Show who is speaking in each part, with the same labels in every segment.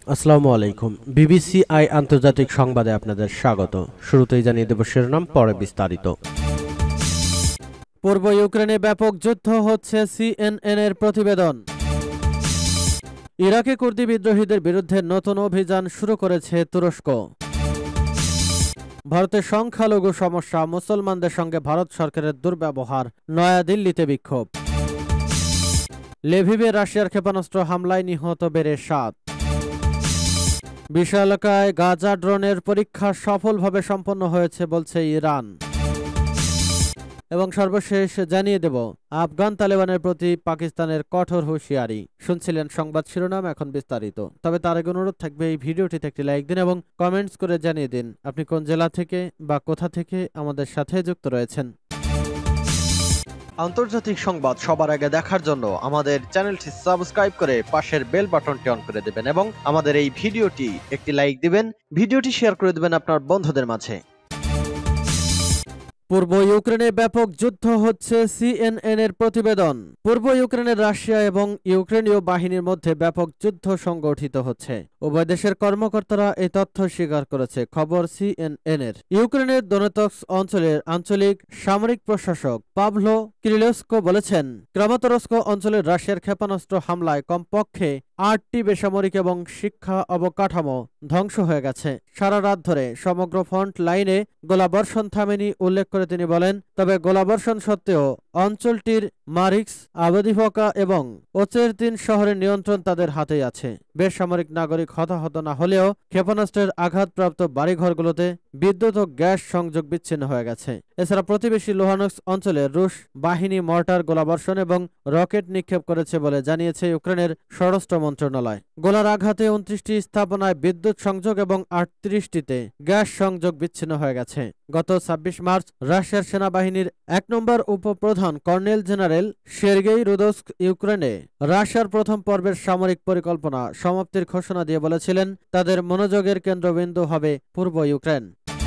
Speaker 1: আসসালামু আলাইকুম। বিবিসিআই আন্তর্জাতিক সংবাদে আপনাদের স্বাগত। শুরুতেই জানিয়ে দেব শিরোনাম, পরে বিস্তারিত। পূর্ব ইউক্রেনে ব্যাপক যুদ্ধ হচ্ছে, সিএনএন-এর প্রতিবেদন। ইরাকে কুর্দি বিদ্রোহীদের বিরুদ্ধে নতুন অভিযান শুরু করেছে তুরস্ক। ভারতের সংখ্যালঘু সমস্যা, মুসলমানদের সঙ্গে ভারত সরকারের দুর্ব্যবহার, নয়াদিল্লিতে বিক্ষোভ। লেভিভে রাশিয়ার ক্ষেপণাস্ত্র হামলায় নিহত বেড়ে 7। বিশালাকায় গাজা ড্রোনের পরীক্ষা সফলভাবে সম্পন্ন হয়েছে বলছে ইরান। এবং সর্বশেষ জানিয়ে দেব আফগান তালেবানের প্রতি পাকিস্তানের কঠোর হুঁশিয়ারি। শুনছিলেন সংবাদ শিরোনাম, এখন বিস্তারিত। তবে তার আগে অনুরোধ থাকবে এই ভিডিওটিতে একটি লাইক দিন এবং কমেন্টস করে জানিয়ে দিন আপনি কোন জেলা থেকে বা কোথা থেকে আমাদের সাথে যুক্ত রয়েছেন। আন্তর্জাতিক সংবাদ সবার আগে দেখার জন্য আমাদের চ্যানেলটি সাবস্ক্রাইব করে পাশের বেল বাটনটি অন করে দেবেন এবং আমাদের এই ভিডিওটি একটি লাইক দিবেন, ভিডিওটি শেয়ার করে দেবেন আপনার বন্ধুদের মাঝে। পূর্ব ইউক্রেনে ব্যাপক যুদ্ধ হচ্ছে, সিএনএন-এর প্রতিবেদন। পূর্ব ইউক্রেনের রাশিয়া এবং ইউক্রেনীয় বাহিনীর মধ্যে ব্যাপক যুদ্ধ সংগঠিত হচ্ছে। উভয় দেশের কর্মকর্তারা এই তথ্য স্বীকার করেছে খবর সিএনএন-এর। ইউক্রেনের দোনেতস্ক অঞ্চলের আঞ্চলিক সামরিক প্রশাসক পাভলো কিরিলস্কো বলেছেন, ক্রামাতরস্ক অঞ্চলের রাশিয়ার ক্ষেপণাস্ত্র হামলায় কমপক্ষে 8টি বেসামরিক এবং শিক্ষা অবকাঠামো ধ্বংস হয়ে গেছে। সারা রাত ধরে সমগ্র ফ্রন্ট লাইনে গোলাবর্ষণ থামেনি উল্লেখ করে তিনি বলেন, তবে গোলাবর্ষণ সত্ত্বেও অঞ্চলটির মারিক্স, আবদিভকা এবং ওচেরতিন শহরের নিয়ন্ত্রণ তাদের হাতেই আছে। বেসামরিক নাগরিক হতাহত না হলেও ক্ষেপণাস্ত্রের আঘাতপ্রাপ্ত বাড়িঘরগুলোতে বিদ্যুৎ ও গ্যাস সংযোগ বিচ্ছিন্ন হয়ে গেছে। এছাড়া প্রতিবেশী লুহানস্ক অঞ্চলে রুশ বাহিনী মর্টার, গোলাবর্ষণ এবং রকেট নিক্ষেপ করেছে বলে জানিয়েছে ইউক্রেনের স্বরাষ্ট্র মন্ত্রণালয়। গোলার আঘাতে 29টি স্থাপনায় বিদ্যুৎ সংযোগ এবং 38টিতে গ্যাস সংযোগ বিচ্ছিন্ন হয়ে গেছে। গত 26 মার্চ রাশিয়ার সেনাবাহিনীর 1 নম্বর উপপ্রধান কর্নেল জেনারেল সের্গেই রুদস্ক ইউক্রেনে রাশিয়ার প্রথম পর্বের সামরিক পরিকল্পনা সমাপ্তির ঘোষণা দিয়ে বলেছিলেন, তাদের মনোযোগের কেন্দ্রবিন্দু হবে পূর্ব ইউক্রেন।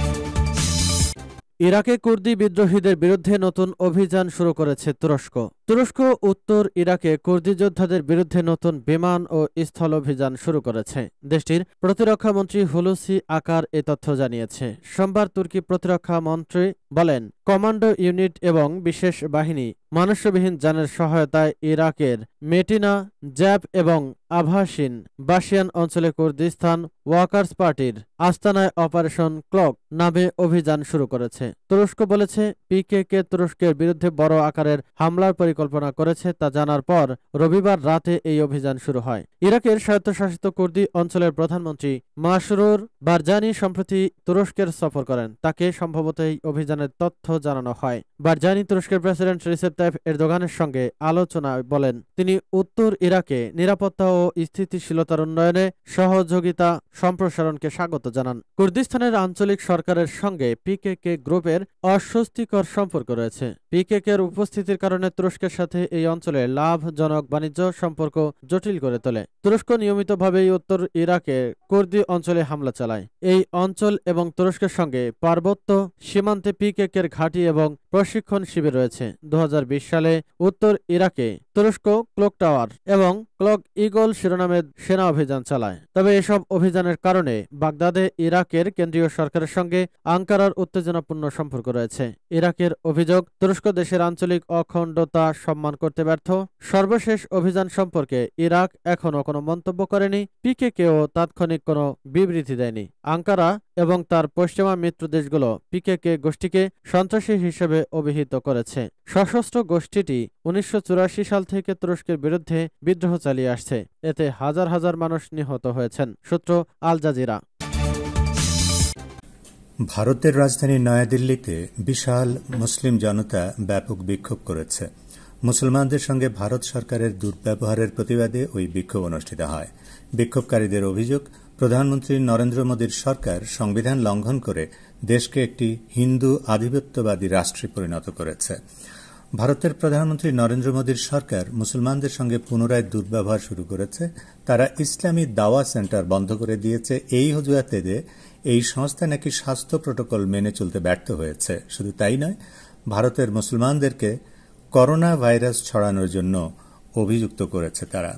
Speaker 1: ইরাকে কুর্দি বিদ্রোহীদের বিরুদ্ধে নতুন অভিযান শুরু করেছে তুরস্ক। তুরস্ক উত্তর ইরাকে কুর্দি যোদ্ধাদের বিরুদ্ধে নতুন বিমান ও স্থল অভিযান শুরু করেছে। দেশটির প্রতিরক্ষা মন্ত্রী হুলুসি আকার এ তথ্য জানিয়েছে। সোমবার তুর্কি প্রতিরক্ষা মন্ত্রী বলেন, কমান্ডো ইউনিট এবং বিশেষ বাহিনী মানুষবিহীন যানের সহায়তায় ইরাকের মেটিনা, জ্যাপ এবং আভাসিন বাসিয়ান অঞ্চলে কুর্দিস্তান ওয়ার্কার্স পার্টির আস্তানায় অপারেশন ক্লক নামে অভিযান শুরু করেছে। তুরস্ক বলেছে, পিকেকে তুরস্কের বিরুদ্ধে বড় আকারের হামলার পরিকল্পনা করেছে তা জানার পর রবিবার রাতে এই অভিযান শুরু হয়। ইরাকের স্বায়ত্তশাসিত কুর্দি অঞ্চলের প্রধানমন্ত্রী মাসরুর বারজানি সম্প্রতি তুরস্কের সফর করেন। তাকে সম্ভবত এই অভিযানের তথ্য জানানো হয়। বারজানি তুরস্কের প্রেসিডেন্ট রিসেপ তাইপ এরদোগানের সঙ্গে আলোচনায় বলেন, তিনি উত্তর ইরাকে নিরাপত্তা ও স্থিতিশীলতার উন্নয়নে সহযোগিতা সম্প্রসারণকে স্বাগত জানান। কুর্দিস্তানের আঞ্চলিক সরকারের সঙ্গে পিকেকে গ্রুপের অস্বস্তিকর সম্পর্ক রয়েছে। পিকেকের উপস্থিতির কারণে তুরস্কের সাথে এই অঞ্চলে লাভজনক বাণিজ্য সম্পর্ক জটিল করে তোলে। তুরস্ক নিয়মিতভাবেই উত্তর ইরাকে কুর্দি অঞ্চলে হামলা চালায়। এই অঞ্চল এবং তুরস্কের সঙ্গে পার্বত্য সীমান্তে পিকেকের ঘাঁটি এবং প্রশিক্ষণ শিবির রয়েছে। 2020 সালে উত্তর ইরাকে তুরস্ক ক্লক টাওয়ার এবং ক্লক ইগল শিরোনামে সেনা অভিযান চালায়। তবে এসব অভিযানের কারণে বাগদাদে ইরাকের কেন্দ্রীয় সরকারের সঙ্গে আঙ্কারার উত্তেজনাপূর্ণ সম্পর্ক রয়েছে। ইরাকের অভিযোগ, তুরস্ক দেশের আঞ্চলিক অখণ্ডতা সম্মান করতে ব্যর্থ। সর্বশেষ অভিযান সম্পর্কে ইরাক এখনো কোনো মন্তব্য করেনি। পিকেকেও তাৎক্ষণিক কোনো বিবৃতি দেয়নি। আঙ্কারা এবং তার পশ্চিমা মিত্র দেশগুলো পিকেকে গোষ্ঠীকে সন্ত্রাসী হিসেবে অভিহিত করেছে। সশস্ত্র গোষ্ঠীটি 1984 সাল থেকে তুরস্কের বিরুদ্ধে বিদ্রোহ চালিয়ে আসছে। এতে হাজার হাজার মানুষ নিহত হয়েছেন। সূত্র আল জাজিরা।
Speaker 2: ভারতের রাজধানী নয়াদিল্লিতে বিশাল মুসলিম জনতা ব্যাপক বিক্ষোভ করেছে। মুসলমানদের সঙ্গে ভারত সরকারের দুর্ব্যবহারের প্রতিবাদে ওই বিক্ষোভ অনুষ্ঠিত হয়। বিক্ষোভকারীদের অভিযোগ, প্রধানমন্ত্রী নরেন্দ্র মোদীর সরকার সংবিধান লঙ্ঘন করে দেশকে একটি হিন্দু আধিপত্যবাদী রাষ্ট্রে পরিণত করেছে। ভারতের প্রধানমন্ত্রী নরেন্দ্র মোদীর সরকার মুসলমানদের সঙ্গে পুনরায় দুর্ব্যবহার শুরু করেছে। তারা ইসলামী দাওয়া সেন্টার বন্ধ করে দিয়েছে এই অজুহাতে যে এই সংস্থা নাকি স্বাস্থ্য প্রোটোকল মেনে চলতে ব্যর্থ হয়েছে। শুধু তাই নয়, ভারতের মুসলমানদেরকে করোনা ভাইরাস ছড়ানোর জন্য অভিযুক্ত করেছে তারা।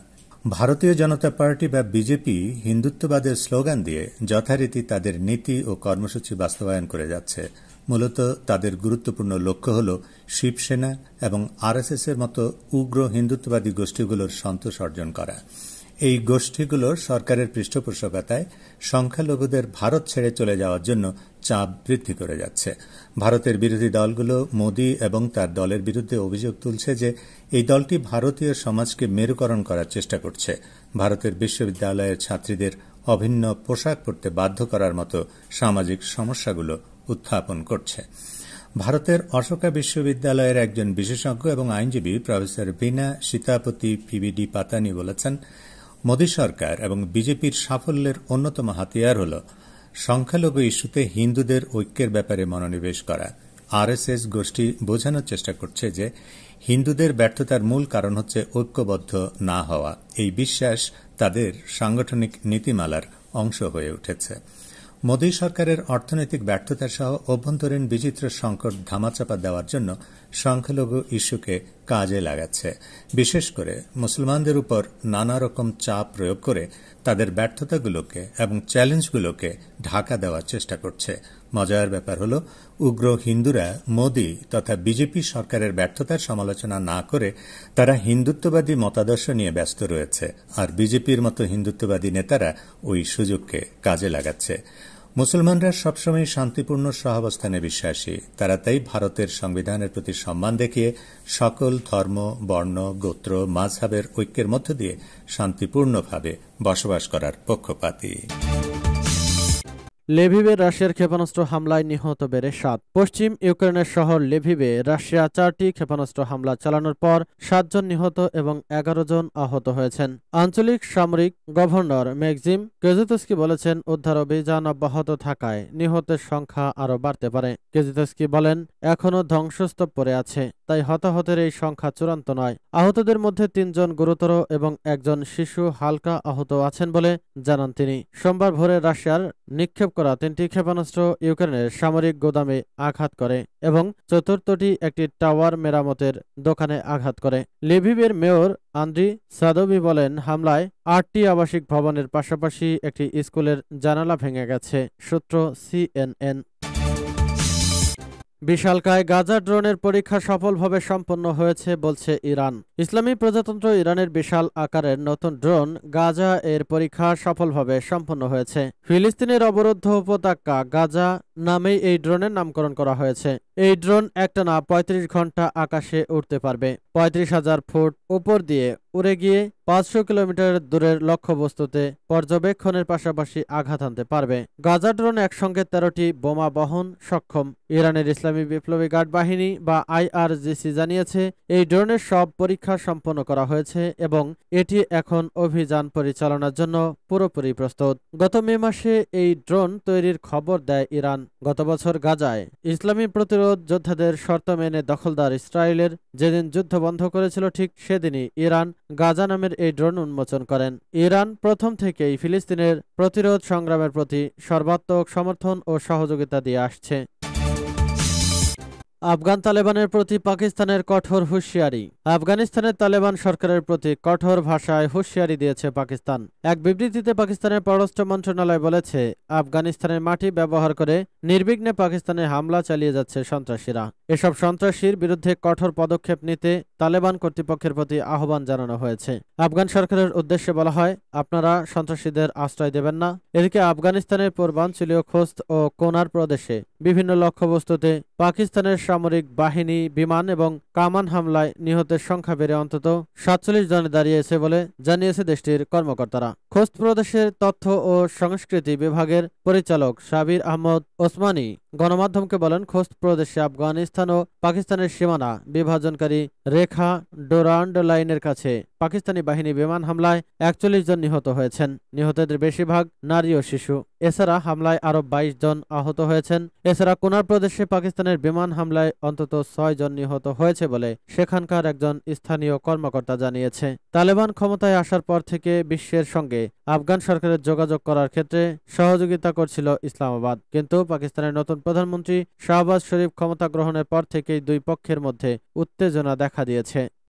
Speaker 2: ভারতীয় জনতা পার্টি বা বিজেপি হিন্দুত্ববাদের স্লোগান দিয়ে যথারীতি তাদের নীতি ও কর্মসূচি বাস্তবায়ন করে যাচ্ছে। মূলত তাদের গুরুত্বপূর্ণ লক্ষ্য হল শিবসেনা এবং আরএসএস এর মতো উগ্র হিন্দুত্ববাদী গোষ্ঠীগুলোর সন্তোষ অর্জন করা। এই গোষ্ঠীগুলোর সরকারের পৃষ্ঠপোষকতায় সংখ্যালঘুদের ভারত ছেড়ে চলে যাওয়ার জন্য চাপ বৃদ্ধি করে যাচ্ছে। ভারতের বিরোধী দলগুলো মোদি এবং তার দলের বিরুদ্ধে অভিযোগ তুলছে যে এই দলটি ভারতীয় সমাজকে মেরুকরণ করার চেষ্টা করছে, ভারতের বিশ্ববিদ্যালয়ের ছাত্রীদের অভিন্ন পোশাক পরতে বাধ্য করার মতো সামাজিক সমস্যাগুলো উত্থাপন করছে। ভারতের অশোকা বিশ্ববিদ্যালয়ের একজন বিশেষজ্ঞ এবং আইনজীবী প্রফেসর বীণা সীতাপতি পিবিডি পাতানি বলেছেন, মোদী সরকার এবং বিজেপির সাফল্যের অন্যতম হাতিয়ার হল সংখ্যালঘু ইস্যুতে হিন্দুদের ঐক্যের ব্যাপারে মনোনিবেশ করা। আরএসএস গোষ্ঠী বোঝানোর চেষ্টা করছে যে হিন্দুদের ব্যর্থতার মূল কারণ হচ্ছে ঐক্যবদ্ধ না হওয়া। এই বিশ্বাস তাদের সাংগঠনিক নীতিমালার অংশ হয়ে উঠেছে। মোদী সরকারের অর্থনৈতিক ব্যর্থতা সহ অভ্যন্তরীণ বিচিত্র সংকট ধামাচাপা দেওয়ার জন্য সংখ্যালঘু ইস্যুকে কাজে লাগাচ্ছে। বিশেষ করে মুসলমানদের উপর নানা রকম চাপ প্রয়োগ করে তাদের ব্যর্থতাগুলোকে এবং চ্যালেঞ্জগুলোকে ঢাকা দেওয়ার চেষ্টা করছে। মজার ব্যাপার হল, উগ্র হিন্দুরা মোদী তথা বিজেপি সরকারের ব্যর্থতার সমালোচনা না করে তারা হিন্দুত্ববাদী মতাদর্শ নিয়ে ব্যস্ত রয়েছে, আর বিজেপির মতো হিন্দুত্ববাদী নেতারা ওই সুযোগকে কাজে লাগাচ্ছে। মুসলমানরা সবসময় শান্তিপূর্ণ সহাবস্থানে বিশ্বাসী। তারা তাই ভারতের সংবিধানের প্রতি সম্মান দেখিয়ে সকল ধর্ম, বর্ণ, গোত্র, মাযহাবের ঐক্যের মধ্য দিয়ে শান্তিপূর্ণভাবে বসবাস করার পক্ষপাতী।
Speaker 1: লেভিভে রাশিয়ার ক্ষেপণাস্ত্র হামলায় নিহত বেড়ে 7। পশ্চিম ইউক্রেনের শহর লেভিভে রাশিয়া 4টি ক্ষেপণাস্ত্র হামলা চালানোর পর 7 জন নিহত এবং 11 জন আহত হয়েছেন। আঞ্চলিক সামরিক গভর্নর মেক্সিম কেজিতস্কি বলেছেন, উদ্ধার অভিযান অব্যাহত থাকায় নিহতের সংখ্যা আরও বাড়তে পারে। কেজিতস্কি বলেন, এখনও ধ্বংসস্তূপ পড়ে আছে, তাই হতাহতের এই সংখ্যা চূড়ান্ত নয়। আহতদের মধ্যে 3 জন গুরুতর এবং একজন শিশু হালকা আহত আছেন বলে জানান তিনি। সোমবার ভোরে রাশিয়ার নিক্ষেপ করা 3টি ক্ষেপণাস্ত্র ইউক্রেনের সামরিক গোদামে আঘাত করে এবং চতুর্থটি একটি টাওয়ার মেরামতের দোকানে আঘাত করে। লেভিভের মেয়র আন্দ্রি সাদোভি বলেন, হামলায় 8টি আবাসিক ভবনের পাশাপাশি একটি স্কুলের জানালা ভেঙে গেছে। সূত্র CNN। বিশালকায় গাজা ড্রোনের পরীক্ষা সফলভাবে সম্পন্ন হয়েছে বলছে ইরান। ইসলামী প্রজাতন্ত্র ইরানের বিশাল আকারের নতুন ড্রোন গাজা এর পরীক্ষা সফলভাবে সম্পন্ন হয়েছে। ফিলিস্তিনের অবরুদ্ধ উপত্যকা গাজা নামেই এই ড্রোনের নামকরণ করা হয়েছে। এই ড্রোন একটানা 35 ঘন্টা আকাশে উড়তে পারবে। 35,000 ফুট উপর দিয়ে উড়ে গিয়ে 500 কিলোমিটার দূরের লক্ষ্যবস্তুতে পর্যবেক্ষণের পাশাপাশি আঘাত আনতে পারবে। গাজা ড্রোন একসঙ্গে 13টি বোমা বহন সক্ষম। ইরানের ইসলামী বিপ্লবী গার্ড বাহিনী বা IRGC জানিয়েছে, এই ড্রোনের সব পরীক্ষা সম্পন্ন করা হয়েছে এবং এটি এখন অভিযান পরিচালনার জন্য পুরোপুরি প্রস্তুত। গত মে মাসে এই ড্রোন তৈরির খবর দেয় ইরান। গত বছর গাজায় ইসলামী প্রতিরোধ যোদ্ধাদের শর্ত মেনে দখলদার ইসরায়েলের যেদিন যুদ্ধ বন্ধ করেছিল, ঠিক সেদিনই ইরান গাজা নামের এই ড্রোন উন্মোচন করেন। ইরান প্রথম থেকেই ফিলিস্তিনের প্রতিরোধ সংগ্রামের প্রতি সর্বাত্মক সমর্থন ও সহযোগিতা দিয়ে আসছে। আফগান তালেবানের প্রতি পাকিস্তানের কঠোর হুঁশিয়ারি। আফগানিস্তানের তালেবান সরকারের প্রতি কঠোর ভাষায় হুঁশিয়ারি দিয়েছে পাকিস্তান। এক বিবৃতিতে পাকিস্তানের পররাষ্ট্র মন্ত্রণালয় বলেছে, আফগানিস্তানের মাটি ব্যবহার করে নির্বিঘ্নে পাকিস্তানে হামলা চালিয়ে যাচ্ছে সন্ত্রাসীরা। এসব সন্ত্রাসীর বিরুদ্ধে কঠোর পদক্ষেপ নিতে তালেবান কর্তৃপক্ষের প্রতি আহ্বান জানানো হয়েছে। আফগান সরকারের উদ্দেশ্যে বলা হয়, আপনারা সন্ত্রাসীদের আশ্রয় দেবেন না। এদিকে আফগানিস্তানের পূর্বাঞ্চলীয় খোস্ত ও কোনার প্রদেশে বিভিন্ন লক্ষ্যবস্তুতে পাকিস্তানের সামরিক বাহিনী বিমান এবং কামান হামলায় নিহতের সংখ্যা বেড়ে অন্তত 47 জনে দাঁড়িয়েছে বলে জানিয়েছে দেশটির কর্মকর্তারা। খোস্ত প্রদেশের তথ্য ও সংস্কৃতি বিভাগের পরিচালক সাবির আহমদ ওসমানী গণমাধ্যমকে বলেন, খোস্ত প্রদেশে আফগানিস্তান ও পাকিস্তানের সীমানা বিভাজনকারী রেখা ডোরান্ড লাইনের কাছে পাকিস্তানি বাহিনী বিমান হামলায় 41 জন নিহত হয়েছেন। নিহতদের বেশিরভাগ নারী ও শিশু। এছাড়া হামলায় আরো 22 জন আহত হয়েছেন। এছাড়া কুনার প্রদেশে পাকিস্তানের বিমান হামলায় অন্তত 6 জন নিহত হয়েছে বলে সেখানকার একজন স্থানীয় কর্মকর্তা জানিয়েছে। তালেবান ক্ষমতায় আসার পর থেকে বিশ্বের সঙ্গে আফগান সরকারের যোগাযোগ করার ক্ষেত্রে সহযোগিতা করছিল ইসলামাবাদ, কিন্তু পাকিস্তানের নতুন প্রধানমন্ত্রী শাহবাজ শরীফ ক্ষমতা গ্রহণের পর থেকেই দুই পক্ষের মধ্যে উত্তেজনা দেখা দিয়েছে।